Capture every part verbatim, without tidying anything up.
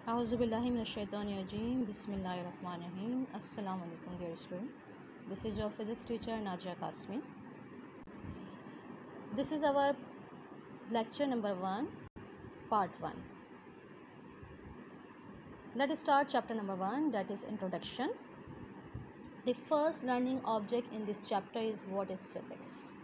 Auzubillahiminash-shaytanir-rajeem. Bismillahir-rahmanir-rahim. Assalamu alaikum, dear student. This is your physics teacher Najia Kasmi. This is our lecture number one, part one. Let us start chapter number one, that is introduction. The first learning object in this chapter is what is physics.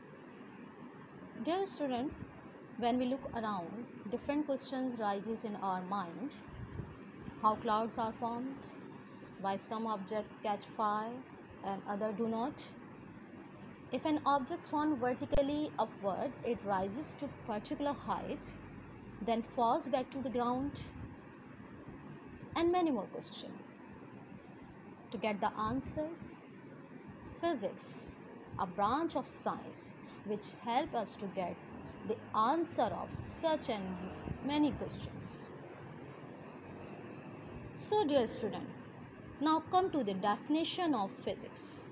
Dear student, when we look around, different questions rises in our mind. How clouds are formed, why some objects catch fire and other do not. If an object thrown vertically upward, it rises to particular height, then falls back to the ground, and many more questions. To get the answers, physics, a branch of science which help us to get the answer of such and many questions. So dear student, now come to the definition of physics.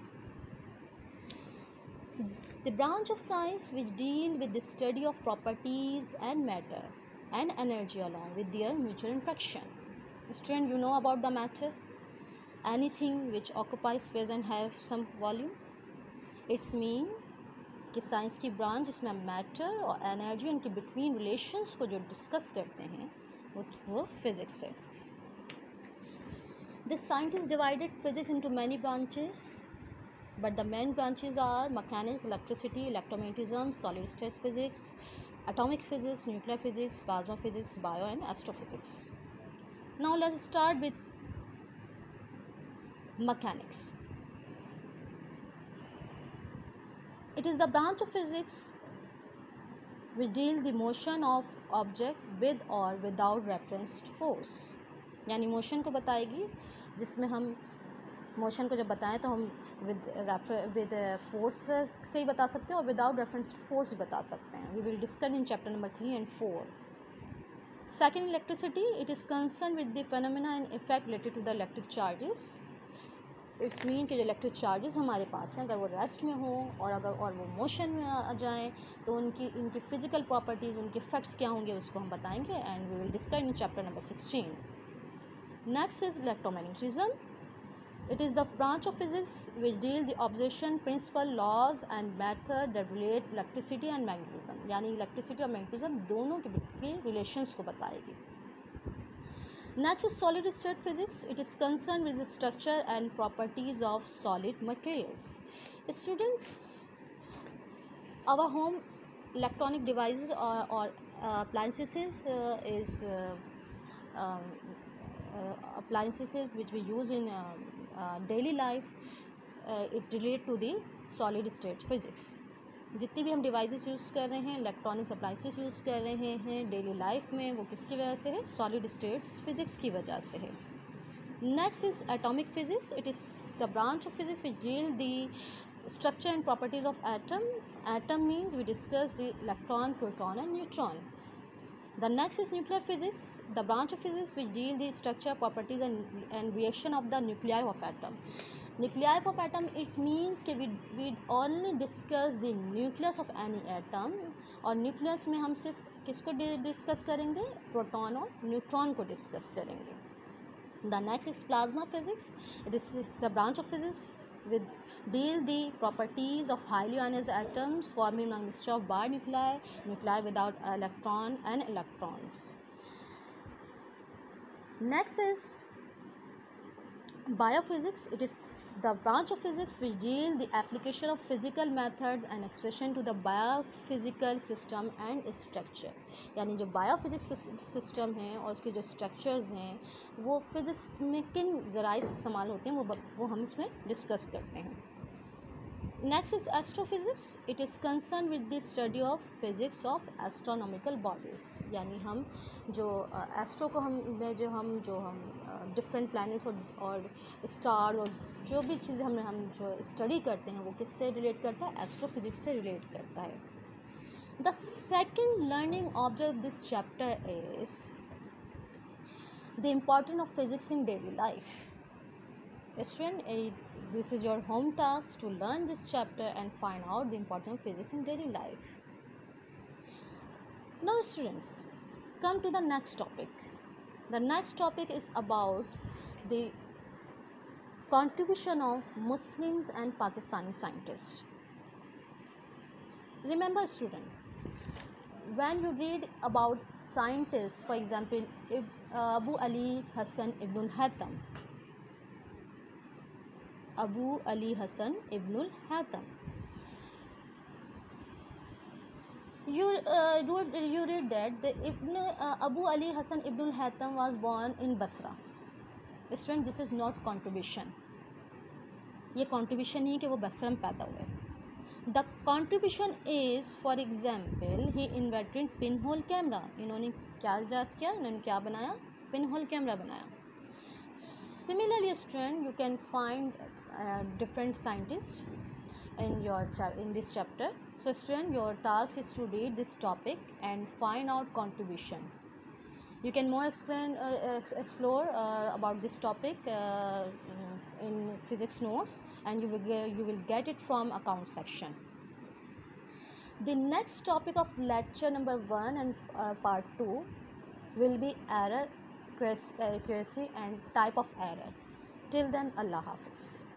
The branch of science which deal with the study of properties and matter and energy along with their mutual interaction. Student, you know about the matter? Anything which occupies space and have some volume. It's mean कि science की branch जिसमें matter और energy उनके between relations को जो discuss करते हैं वो वो फिजिक्स है. This scientist divided physics into many branches, but the main branches are mechanics, electricity, electromagnetism, solid state physics, atomic physics, nuclear physics, plasma physics, bio and astrophysics. Now let's start with mechanics. It is the branch of physics which deal the motion of object with or without reference force. यानी motion को बताएगी, जिसमें हम motion को जब बताएं तो हम विद विद फोर्स से ही बता सकते हैं और विदाउट रेफरेंस टू फोर्स बता सकते हैं. We will discuss in chapter number three and four. Second, electricity. It is concern with the phenomena and effect related to the electric charges. It's mean कि जो इलेक्ट्रिक चार्जेस हमारे पास हैं, अगर वो rest में हो और अगर और वो मोशन में आ जाएँ तो उनकी इनकी फ़िज़िकल प्रॉपर्टीज़, उनके इफेक्ट्स क्या होंगे उसको हम बताएंगे and we will discuss in chapter number sixteen. Next is electromagnetism. It is the branch of physics which deal the observation, principle, laws and method that relate electricity and magnetism. यानी electricity और magnetism दोनों के के relations को बताएगी. Next is solid state physics. It is concerned with the structure and properties of solid materials. Students, our home electronic devices or, or uh, appliances uh, is uh, um, uh, appliances which we use in uh, uh, daily life. uh, it relate to the solid state physics. जितनी भी हम devices use कर रहे हैं, electronics appliances use कर रहे हैं daily life में, वो किसकी वजह से है? सॉलिड स्टेट्स फिजिक्स की वजह से है. Next is atomic physics. It is the branch of physics which deal the structure and properties of atom. Atom means we discuss the electron, proton and neutron. The next is nuclear physics, the branch of physics which deal the structure, properties and, and reaction of the nuclei of atom. Nuclei of atom, it means कि we we only discuss the nucleus of any atom. और nucleus में हम सिर्फ किसको discuss करेंगे? Proton और neutron को discuss करेंगे. The next is plasma physics. It is the branch of physics with deal the properties of highly ionized atoms forming a mixture of bar nuclei, nuclei without electron and electrons. Next is biophysics. It is the branch of physics which deal the application of physical methods and expression to the biophysical system and structure. यानी जो biophysics system है और उसके जो structures हैं वो physics में किन ज़राए से इस्तेमाल होते हैं वो वो हम इसमें discuss करते हैं. Next is astrophysics. It is concerned with the study of physics of astronomical bodies. यानी हम जो एस्ट्रो को हम में जो हम जो हम डिफरेंट प्लैनेट्स और, और स्टार और जो भी चीज़ें हम हम जो स्टडी करते हैं वो किससे रिलेट करता है? एस्ट्रोफिजिक्स से रिलेट करता है. The second learning object this chapter is the importance of physics in daily life. Student, this is your home task to learn this chapter and find out the importance of physics in daily life. Now students, come to the next topic. The next topic is about the contribution of Muslims and Pakistani scientists. Remember student, when you read about scientists, for example, Abu Ali Hassan Ibn al-Haytham, Abu Ali Hassan Ibn al-Haytham, you uh, read, you read that the Ibn, uh, Abu Ali Hassan Ibn al-Haytham was born in Basra. Student, this is not contribution. ये contribution नहीं कि वो बसरा में पैदा हुए. The contribution is, for example, he invented pinhole camera. इन्होंने क्या इजाद किया, इन्होंने क्या बनाया, pinhole camera बनाया. Similarly student, you can find uh, different scientists in your in this chapter. So student, your task is to read this topic and find out contribution. You can more explain uh, explore uh, about this topic uh, in physics notes, and you will get, you will get it from account section. The next topic of lecture number one and uh, part two will be error, accuracy and type of error. Till then, Allah Hafiz.